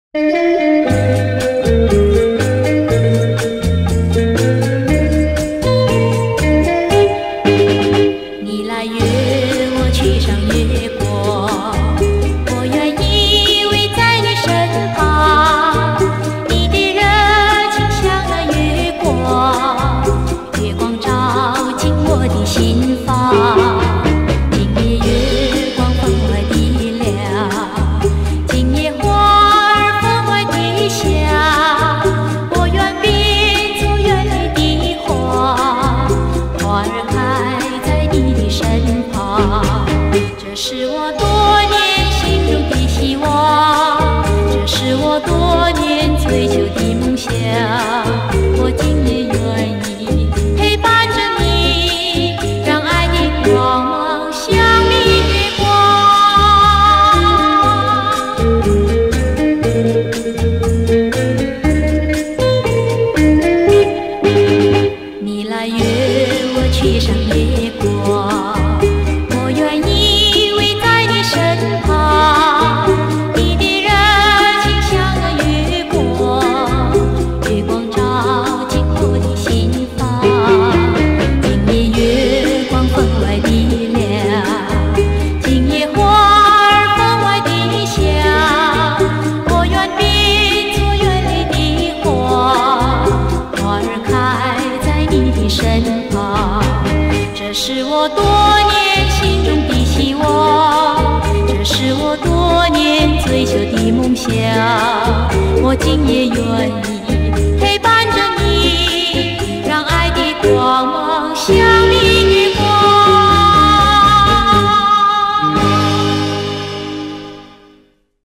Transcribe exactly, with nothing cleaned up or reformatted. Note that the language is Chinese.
你来约我去上月光，我愿依偎在你身旁。你的热情像那月光，月光照进我的心房。今夜月光分外的亮，今夜花儿分外的香。我愿变作园里的花，花儿开在你的身旁。这是我多年心中的希望，这是我多年追求的梦想。我今夜愿意陪伴着你，让爱的光芒像明月光。你来约我去上月光，我愿依偎在你身旁。你的热情像那月光，月光照进我的心房。今夜月光分外的亮，今夜花儿分外的香。我愿变作园里的花，花儿开在你的身旁。这是我多年心中的希望，这是我多年追求的梦想。我今夜